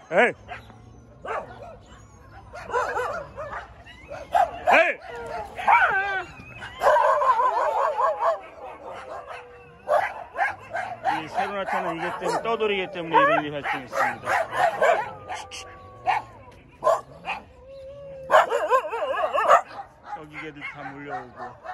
에이! 에이! 이 새로 나타난 이게 때문에, 떠돌이기 때문에 이런 일이 발생했습니다. 저기 개들 다 몰려오고.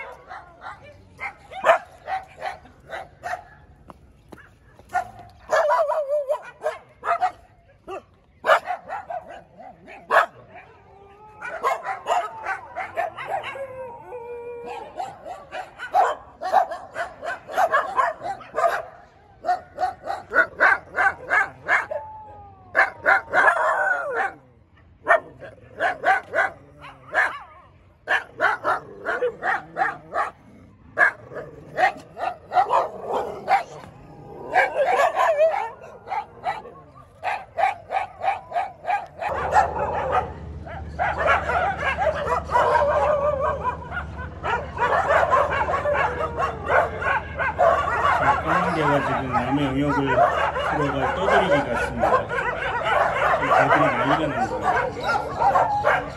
까만개가 지금 남의 영역을 들어가 떠들이기 같습니다. 개들이 난리가 난 거예요.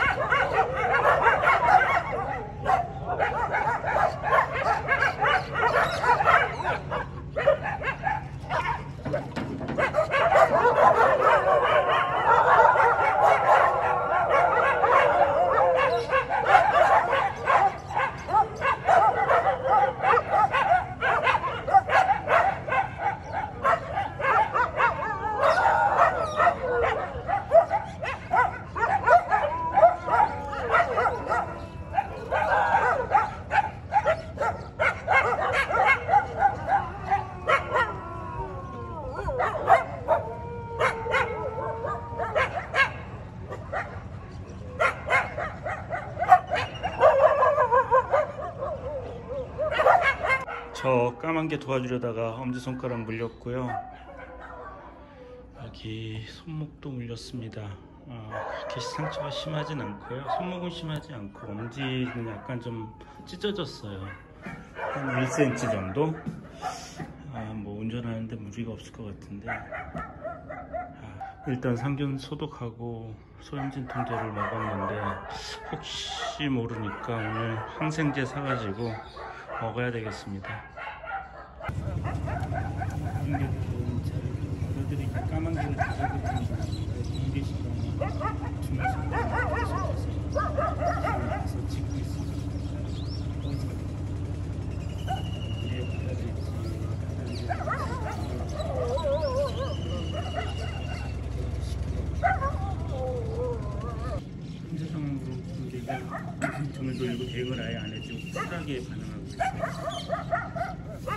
저 까만개 도와주려다가 엄지손가락 물렸고요. 여기 손목도 물렸습니다. 그렇게 상처가 심하진 않고요. 손목은 심하지 않고 엄지는 약간 좀 찢어졌어요. 한 1cm 정도? 뭐 운전하는데 무리가 없을 것 같은데, 일단 상균 소독하고 소염진 통제를 먹었는데 혹시 모르니까 오늘 항생제 사가지고 먹어야 되겠습니다. 어르들이 까만개를 잡아들이는 이게 시간이 가서 찍고 있습니다. 현재 상황으로 관계가 등을 돌리고 대응을 아예 안 해주고 쿨하게 반응하고 있어요.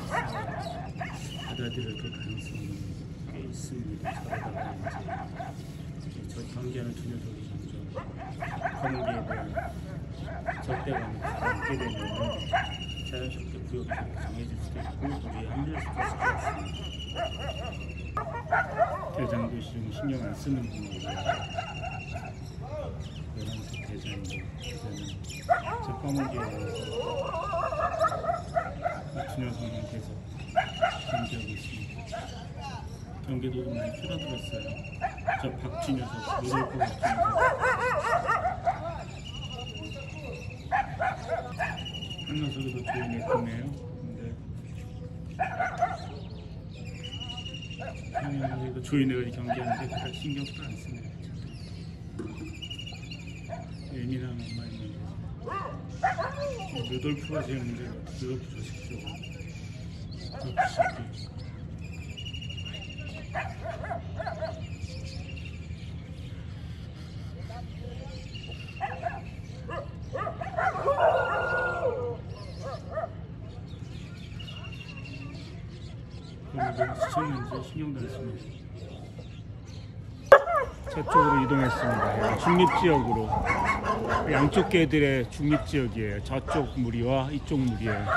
받아들여도 가능성이 꽤 있습니다. 저러다가 이제 저 경계하는 두 녀석이 점점 검은개에 대한 적대감을 갖게 되면 자연스럽게 구역이 강해질 수도 있고 우리에 합류할 수도 있을 것 같습니다. 대장도 지금 신경 안 쓰는 분이고요. 11시 대장인데 대장은 저 검은개에 두 녀석은 계속 경계하고 있습니다. 경계도 좀 많이 줄어들었어요. 저 박쥐 녀석, 노돌프 박쥐 녀석. 한 녀석이 더 주인이 예쁘네요. 근데 조인을 경계하는데 그닥 신경도 안 씁니다. 예민한 엄마입니다. 노돌프가 제일 문제가 노돌프 조식죠. 시청면서 신경도 안 씁니다. 저쪽으로 이동했습니다. 중립지역으로. 양쪽 개들의 중립지역이에요. 저쪽 무리와 이쪽 무리예요.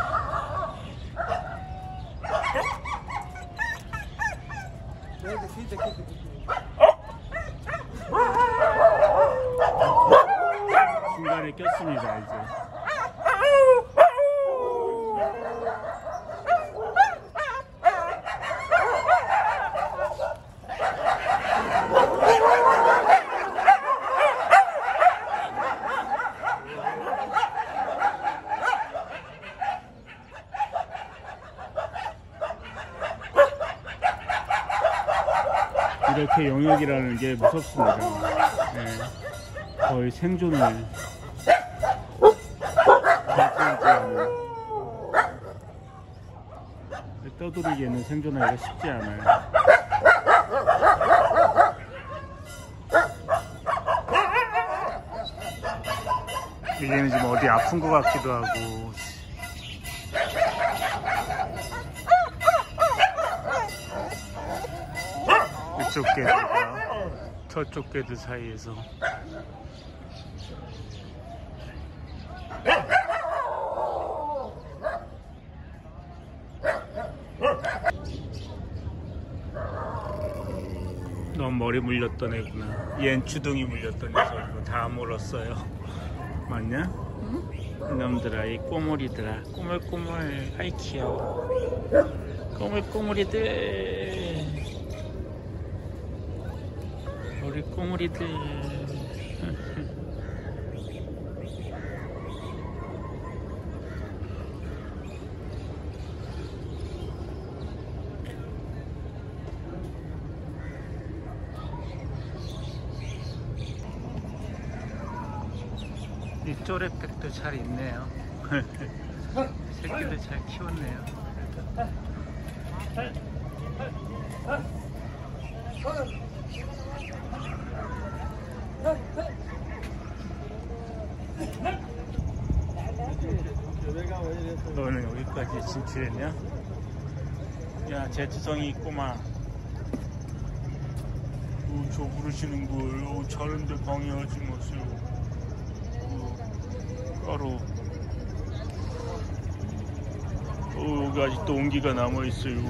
중간에 꼈습니다. 이제. 이렇게 영역이라는 게 무섭습니다. 네. 거의 생존을 결정지어는 떠돌이기에는 생존하기가 쉽지 않아요. 얘는 지금 어디 아픈 것 같기도 하고. 이쪽 개들과 저쪽 개들 사이에서 넌 머리 물렸던 애구나. 얜 주둥이 물렸던 녀석이고 다 물었어요. 맞냐? 응? 이놈들아, 이 꼬물이들아. 꼬물꼬물. 아이 귀여워. 꼬물꼬물이들. 우리 꼬물이들. 이 쪼레백도 잘 있네요. 새끼들 잘 키웠네요. 너는 여기까지 진출했냐? 야, 제트성이 있구만. 오, 저 부르시는걸. 오, 저런데 방해하지 마세요. 바로 여기 아직도 온기가 남아있어요.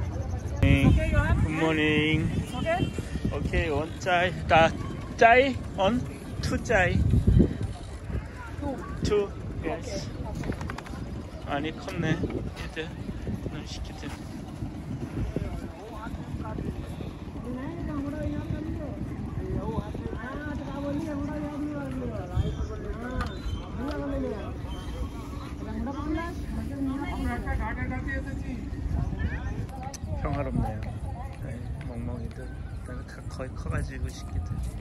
굿모닝. 오케이, 원 짜이. 짜이? 원? 투 짜이? 투? 예스. 아니 컸네. 이제 넌 시키지. 평화롭네요. 네, 멍멍이들 다 거의 커가지고 시키들.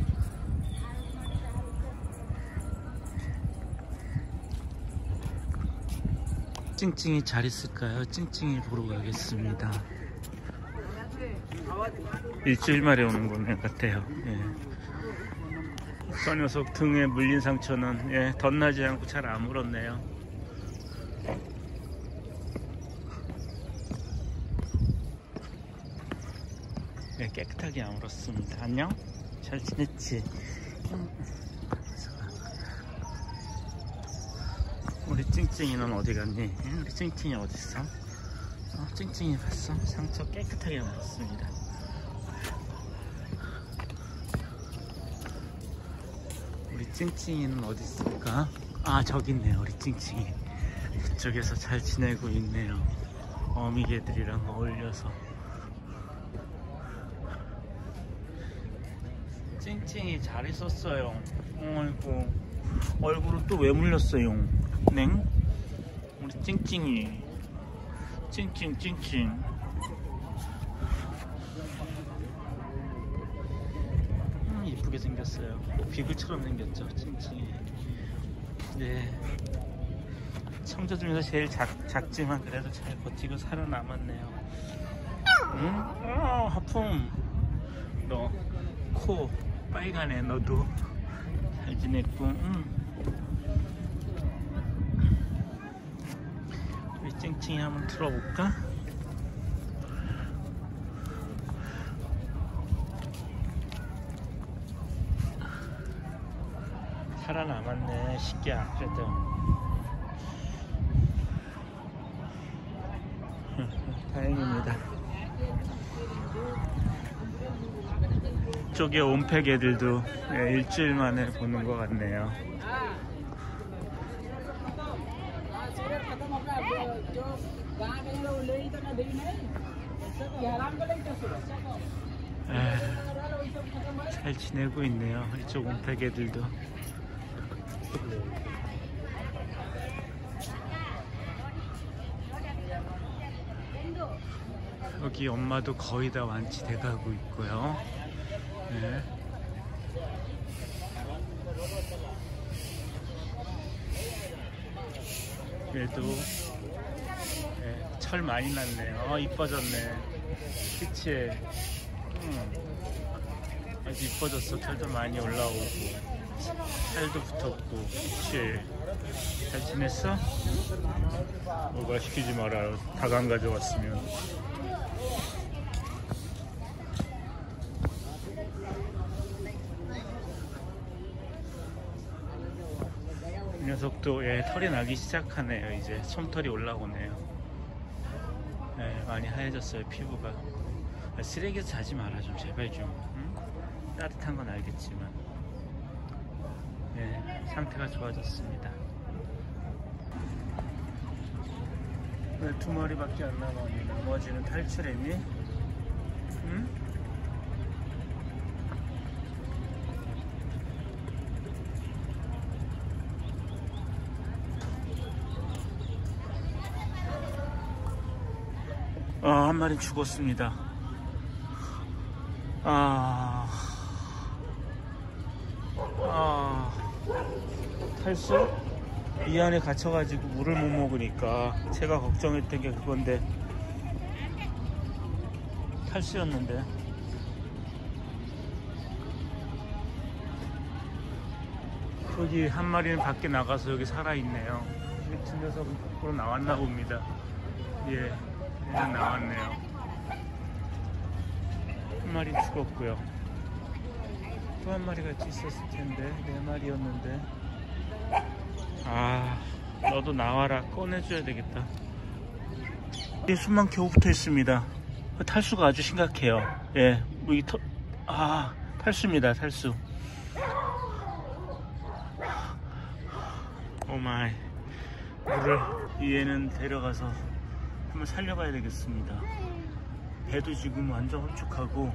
찡찡이 잘 있을까요? 찡찡이 보러 가겠습니다. 일주일 만에 오는 것 같아요. 예. 저 녀석 등에 물린 상처는 예, 덧나지 않고 잘 안 물었네요. 네, 깨끗하게 안 물었습니다. 안녕? 잘 지냈지? 우리 찡찡이는 어디 갔니? 우리 찡찡이 어딨어? 찡찡이 봤어? 상처 깨끗하게 물었습니다. 우리 찡찡이는 어디 있을까? 아, 저기 있네요. 우리 찡찡이 그쪽에서 잘 지내고 있네요. 어미개들이랑 어울려서. 찡찡이 잘 있었어요. 어이구, 얼굴을 또 왜 물렸어요? 냉? 우리 찡찡이. 찡찡. 이쁘게 생겼어요. 비글처럼 생겼죠, 찡찡이. 네. 청자 중에서 제일 작지만 그래도 잘 버티고 살아남았네요. 응? 하품. 너 코 빨간해. 너도 잘 지냈고. 우리 찡찡이 한번 틀어볼까? 살아남았네, 시끼야. 그래도 다행입니다. 이쪽에 온팩 애들도 일주일 만에 보는 것 같네요. 잘 지내고 있네요. 이쪽 온팩 애들도. 여기 엄마도 거의 다 완치돼 가고 있고요. 네. 그래도 네, 철 많이 났네요. 이뻐졌네. 그치? 아주 이뻐졌어. 철도 많이 올라오고 살도 붙었고. 그치? 잘 지냈어? 뭐가 시키지 마라. 닭 안 가져왔으면. 이 녀석도 털이 나기 시작하네요. 이제 솜털이 올라오네요. 많이 하얘졌어요. 피부가. 쓰레기에서 자지 마라 좀 제발 좀. 응? 따뜻한 건 알겠지만 상태가 좋아졌습니다. 왜 2마리밖에 안 남았니? 나머지는 탈출했니? 응? 한 마리 죽었습니다. 탈수? 이 안에 갇혀가지고 물을 못 먹으니까 제가 걱정했던 게 그건데 탈수였는데. 저기 한 마리는 밖에 나가서 여기 살아있네요. 이 두 녀석은 밖으로 나왔나 봅니다. 얘는 나왔네요. 한 마리 죽었고요. 또 한 마리가 있었을 텐데 4마리였는데. 너도 나와라. 꺼내줘야 되겠다. 숨만 겨우 붙어 있습니다. 탈수가 아주 심각해요. 탈수입니다. 탈수. 오마이. 물을 얘는 데려가서 한번 살려가야 되겠습니다. 배도 지금 완전 홀쭉하고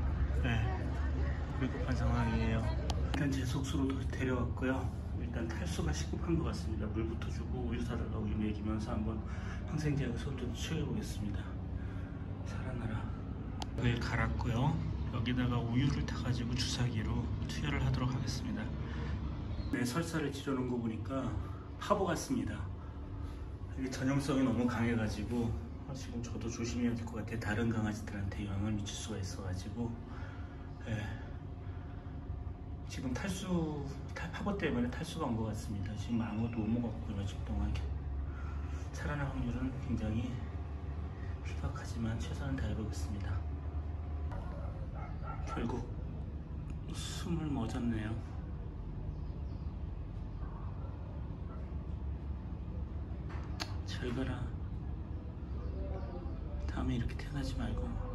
위급한 상황이에요. 일단 제 숙소로 데려왔고요. 일단 탈수가 시급한 것 같습니다. 물부터 주고 우유 사다가 우유 먹이면서 한번 항생제하고 손도 취해보겠습니다. 살아나라. 물 갈았고요. 여기다가 우유를 타가지고 주사기로 투여를 하도록 하겠습니다. 설사를 지르는 거 보니까 화보 같습니다. 이게 전염성이 너무 강해가지고 지금 저도 조심해야 될 것 같아요. 다른 강아지들한테 영향을 미칠 수가 있어가지고 지금 파보 때문에 탈수가 온 것 같습니다. 지금 아무것도 못 먹었고 며칠 동안 살아날 확률은 굉장히 희박하지만 최선을 다해보겠습니다. 결국 숨을 멎었네요. 잘 가라. 다음에 이렇게 태어나지 말고.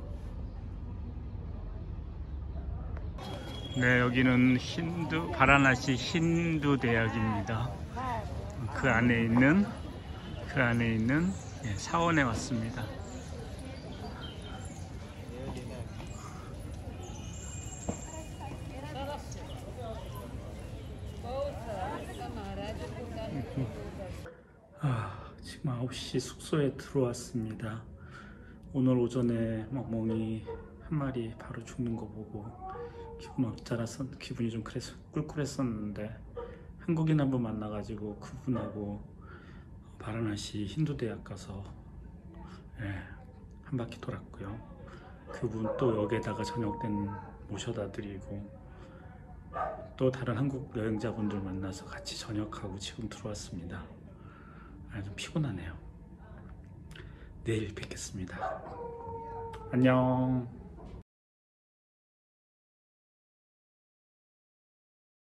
네, 여기는 바라나시 힌두 대학입니다. 그 안에 있는 사원에 왔습니다. 지금 9시 숙소에 들어왔습니다. 오늘 오전에 멍멍이 한 마리 바로 죽는 거 보고 기분이 좀 꿀꿀했었는데 한국인 한번 만나가지고 그분하고 바라나시 힌두대학 가서 한 바퀴 돌았고요. 그분 또 역에다가 저녁 때는 모셔다 드리고 또 다른 한국 여행자분들 만나서 같이 저녁하고 지금 들어왔습니다. 좀 피곤하네요. 내일 뵙겠습니다. 안녕.